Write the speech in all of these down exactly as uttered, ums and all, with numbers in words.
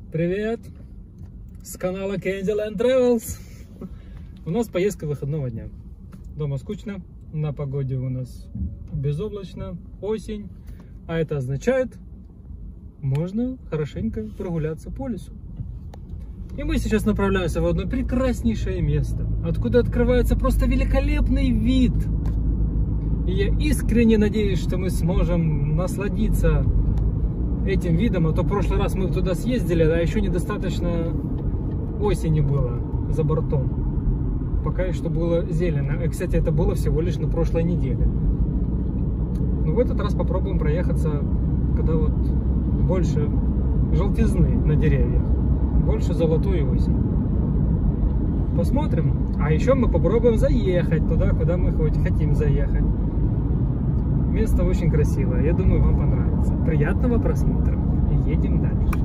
Привет! С канала Candyland Travels. У нас поездка выходного дня. Дома скучно, на погоде у нас безоблачно, осень. А это означает, можно хорошенько прогуляться по лесу. И мы сейчас направляемся в одно прекраснейшее место, откуда открывается просто великолепный вид. И я искренне надеюсь, что мы сможем насладиться этим видом, а то в прошлый раз мы туда съездили, а еще недостаточно осени было за бортом. Пока что было зелено. И, кстати, это было всего лишь на прошлой неделе. Но в этот раз попробуем проехаться, когда вот больше желтизны на деревьях, больше золотой осень. Посмотрим. А еще мы попробуем заехать туда, куда мы хоть хотим заехать. Место очень красивое. Я думаю, вам понравится. Приятного просмотра. И едем дальше.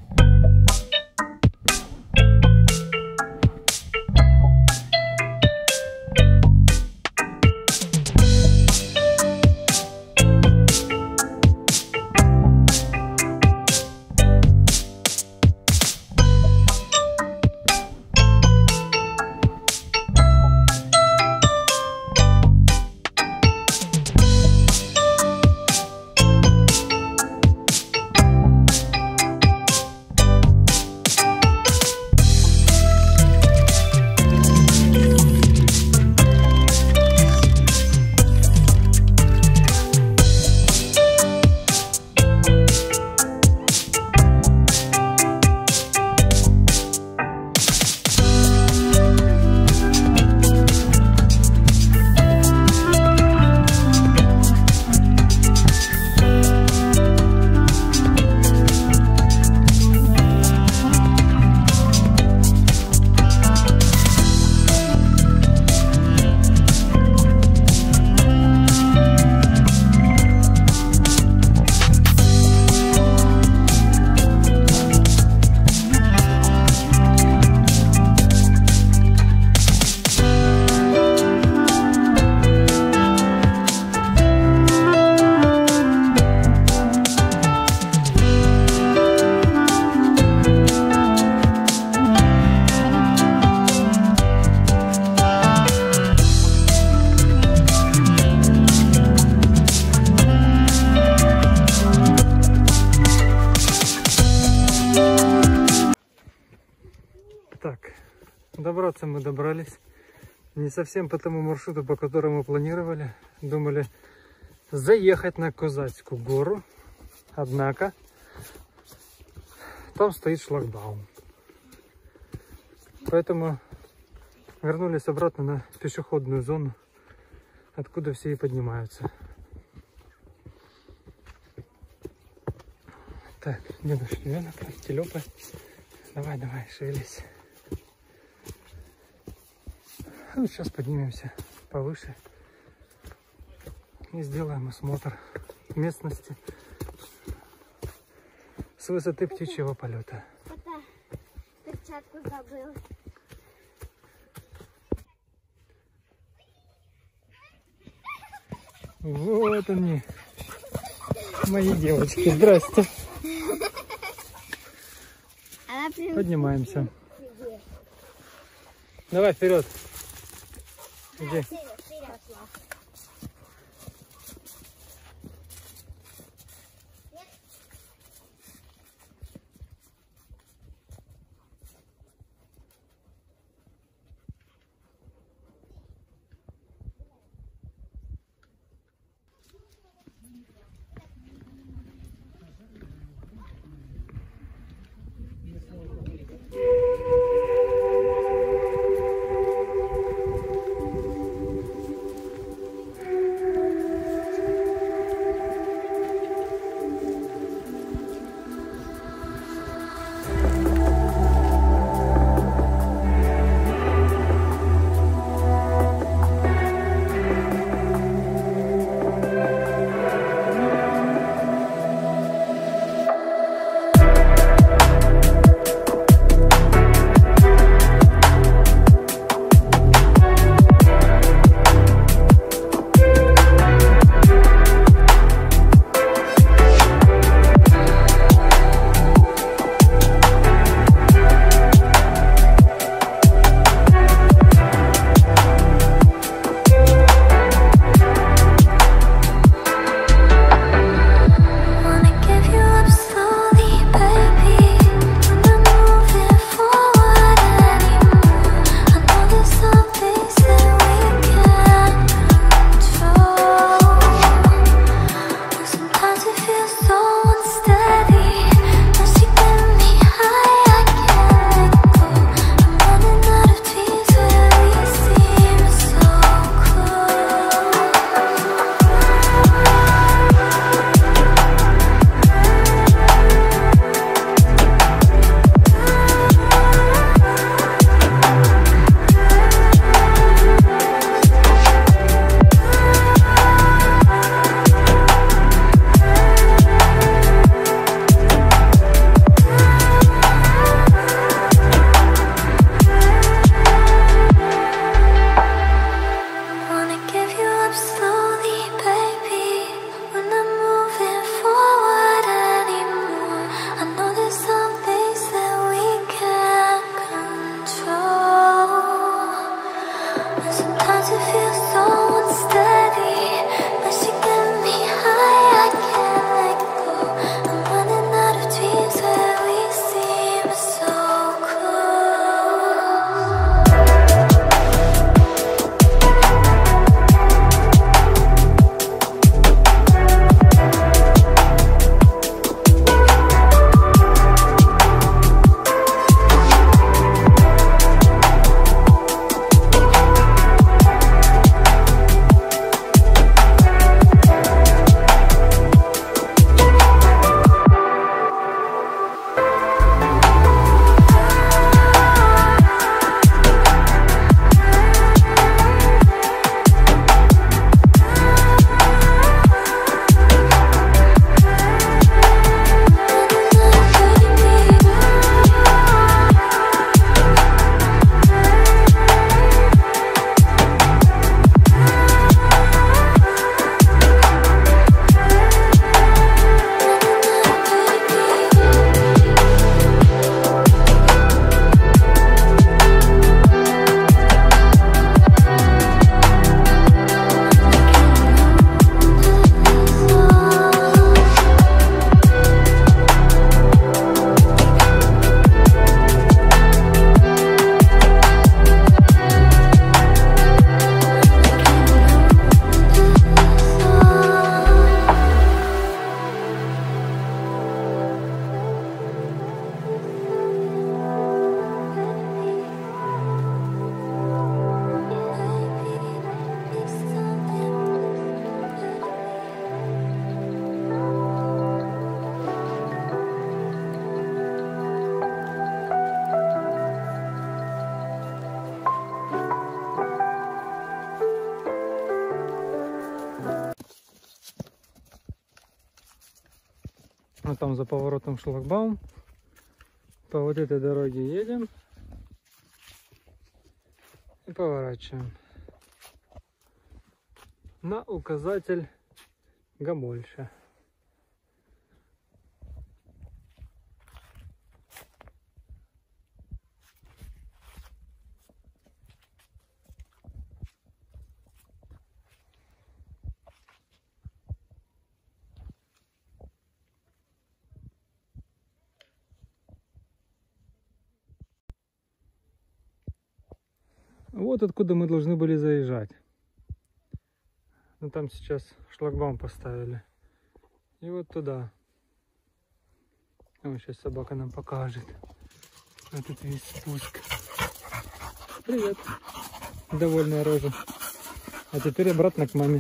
Так, добраться мы добрались. Не совсем по тому маршруту, по которому планировали. Думали заехать на Козацкую гору. Однако там стоит шлагбаум. Поэтому вернулись обратно на пешеходную зону, откуда все и поднимаются. Так, дедушка, ребенок, телепа. Давай, давай, шевелись. Ну, сейчас поднимемся повыше и сделаем осмотр местности с высоты птичьего полета. Пока перчатку забыл. Вот они, мои девочки. Здрасте. Поднимаемся. Давай вперед. Иди. Вот там за поворотом шлагбаум. По вот этой дороге едем. И поворачиваем. На указатель Габольша. Вот откуда мы должны были заезжать. Но там сейчас шлагбаум поставили. И вот туда. Вот сейчас собака нам покажет. Вот это весь спуск. Привет. Довольная рожа. А теперь обратно к маме.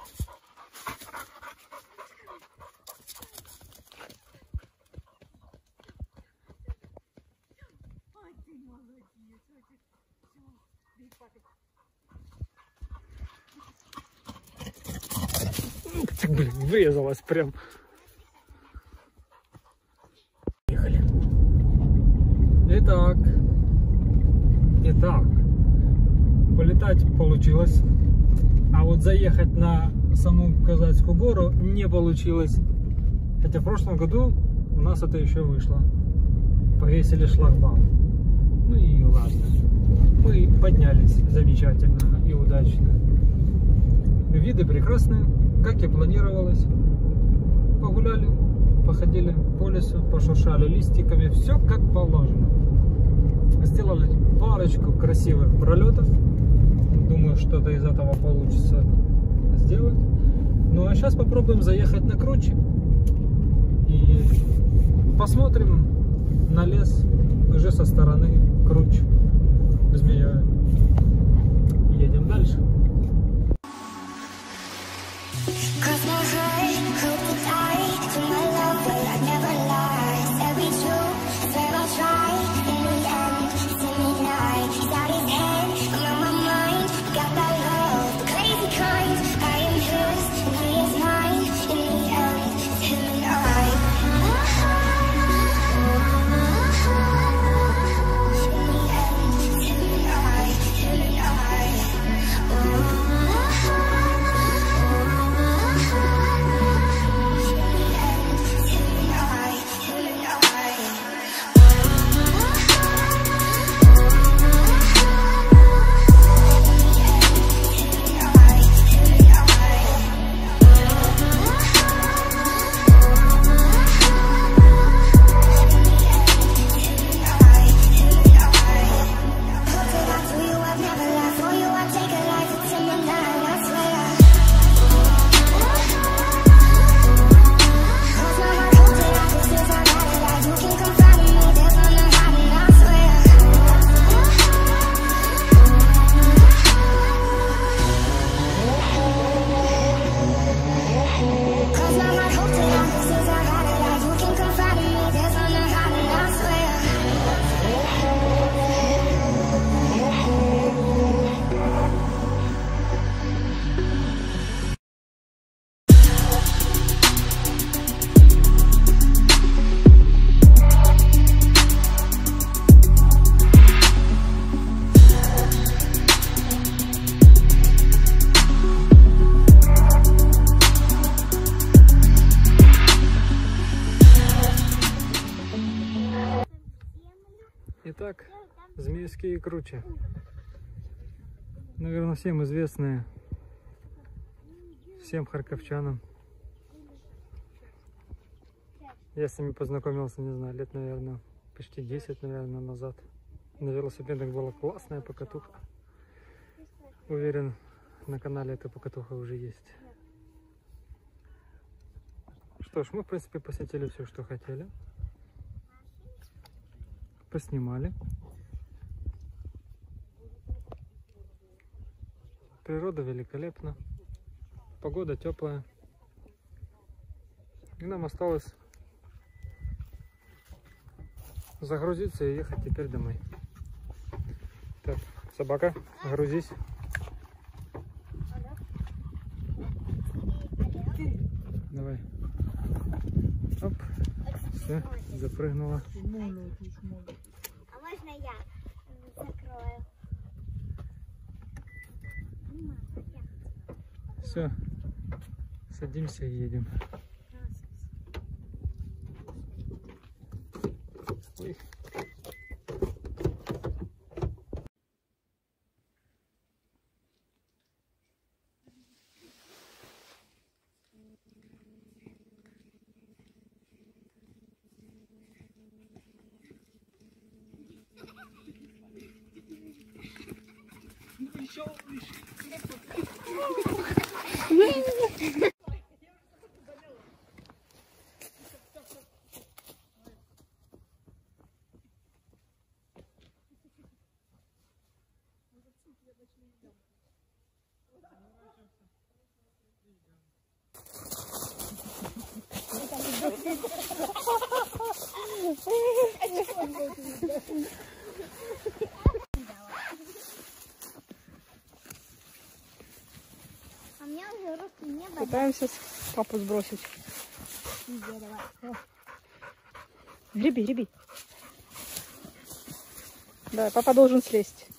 Блин, врезалась прям. Ехали. Итак. Итак. Полетать получилось. А вот заехать на саму Казацкую гору не получилось. Хотя в прошлом году у нас это еще вышло. Повесили шлагбаум. Ну и ладно. Мы поднялись замечательно и удачно. Виды прекрасные, как и планировалось. Погуляли, походили по лесу, пошуршали листиками. Все как положено. Сделали парочку красивых пролетов. Думаю, что-то из этого получится сделать. Ну а сейчас попробуем заехать на круче. И посмотрим на лес уже со стороны Круч. Змея. Едем дальше. Итак, Змеевские кручи. Наверное, всем известные, всем харьковчанам. Я с ними познакомился, не знаю, лет, наверное, почти десять, наверное, назад. На велосипедах была классная покатуха. Уверен, на канале эта покатуха уже есть. Что ж, мы, в принципе, посетили все, что хотели. Поснимали. Природа великолепна. Погода теплая. И нам осталось загрузиться и ехать теперь домой. Так, собака, грузись. Давай. Оп. Все, запрыгнула. А можно я закрою? Все, садимся и едем. Ой. А у меня уже руки не болят. Пытаемся папу сбросить. Дерево. Греби, греби. Да, папа должен слезть.